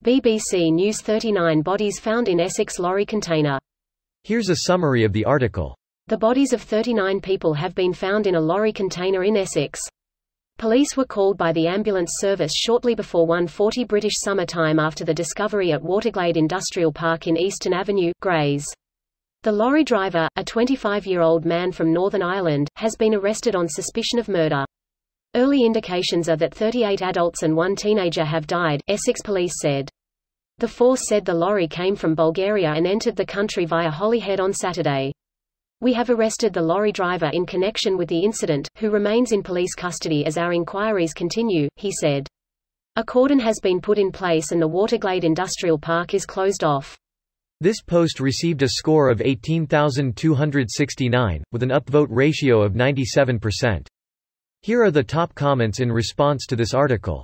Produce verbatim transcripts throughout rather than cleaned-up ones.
B B C News thirty-nine bodies found in Essex lorry container. Here's a summary of the article. The bodies of thirty-nine people have been found in a lorry container in Essex. Police were called by the ambulance service shortly before one forty British summer time after the discovery at Waterglade Industrial Park in Eastern Avenue, Grays. The lorry driver, a twenty-five-year-old man from Northern Ireland, has been arrested on suspicion of murder. Early indications are that thirty-eight adults and one teenager have died, Essex police said. The force said the lorry came from Bulgaria and entered the country via Holyhead on Saturday. We have arrested the lorry driver in connection with the incident, who remains in police custody as our inquiries continue, he said. A cordon has been put in place and the Waterglade Industrial Park is closed off. This post received a score of eighteen thousand two hundred sixty-nine, with an upvote ratio of ninety-seven percent. Here are the top comments in response to this article.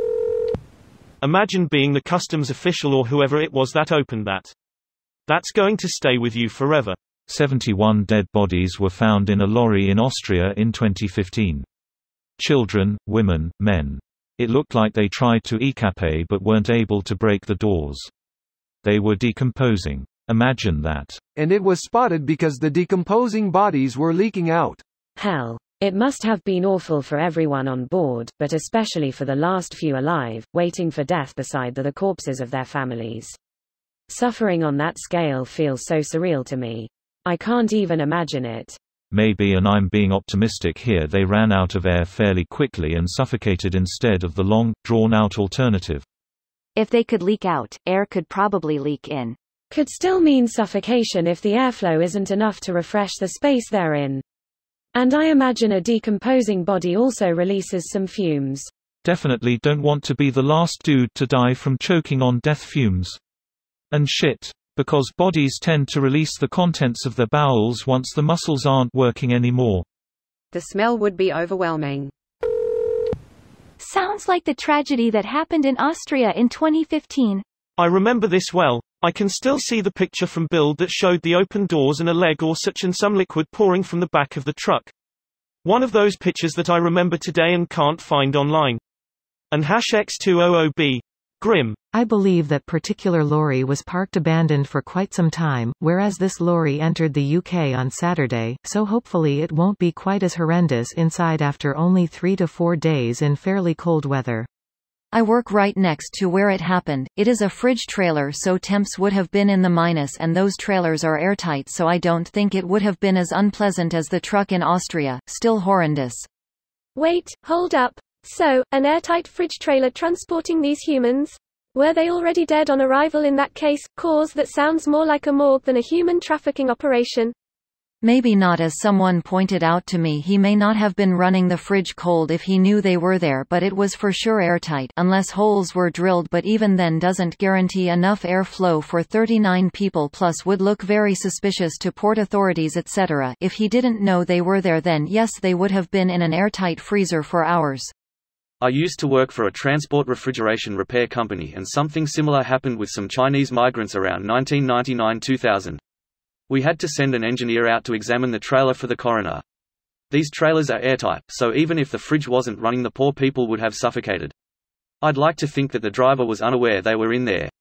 Imagine being the customs official or whoever it was that opened that. That's going to stay with you forever. seventy-one dead bodies were found in a lorry in Austria in twenty fifteen. Children, women, men. It looked like they tried to escape but weren't able to break the doors. They were decomposing. Imagine that. And it was spotted because the decomposing bodies were leaking out. Hell. It must have been awful for everyone on board, but especially for the last few alive, waiting for death beside the, the corpses of their families. Suffering on that scale feels so surreal to me. I can't even imagine it. Maybe, and I'm being optimistic here, they ran out of air fairly quickly and suffocated instead of the long, drawn-out alternative. If they could leak out, air could probably leak in. Could still mean suffocation if the airflow isn't enough to refresh the space they're in. And I imagine a decomposing body also releases some fumes. Definitely don't want to be the last dude to die from choking on death fumes. And shit. Because bodies tend to release the contents of their bowels once the muscles aren't working anymore. The smell would be overwhelming. Sounds like the tragedy that happened in Austria in twenty fifteen. I remember this well. I can still see the picture from Build that showed the open doors and a leg or such and some liquid pouring from the back of the truck. One of those pictures that I remember today and can't find online. And hash X two hundred B. Grim. I believe that particular lorry was parked abandoned for quite some time, whereas this lorry entered the U K on Saturday, so hopefully it won't be quite as horrendous inside after only three to four days in fairly cold weather. I work right next to where it happened. It is a fridge trailer, so temps would have been in the minus, and those trailers are airtight, so I don't think it would have been as unpleasant as the truck in Austria. Still horrendous. Wait, hold up. So, an airtight fridge trailer transporting these humans? Were they already dead on arrival in that case? Cause that sounds more like a morgue than a human trafficking operation. Maybe not, as someone pointed out to me. He may not have been running the fridge cold if he knew they were there, but it was for sure airtight, unless holes were drilled, but even then doesn't guarantee enough airflow for thirty-nine people, plus would look very suspicious to port authorities et cetera. If he didn't know they were there, then yes, they would have been in an airtight freezer for hours. I used to work for a transport refrigeration repair company, and something similar happened with some Chinese migrants around nineteen ninety-nine to two thousand. We had to send an engineer out to examine the trailer for the coroner. These trailers are airtight, so even if the fridge wasn't running, the poor people would have suffocated. I'd like to think that the driver was unaware they were in there.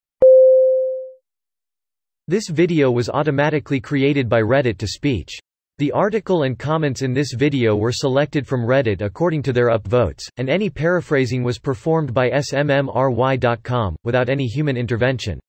This video was automatically created by Reddit to speech. The article and comments in this video were selected from Reddit according to their upvotes, and any paraphrasing was performed by S M M R Y dot com, without any human intervention.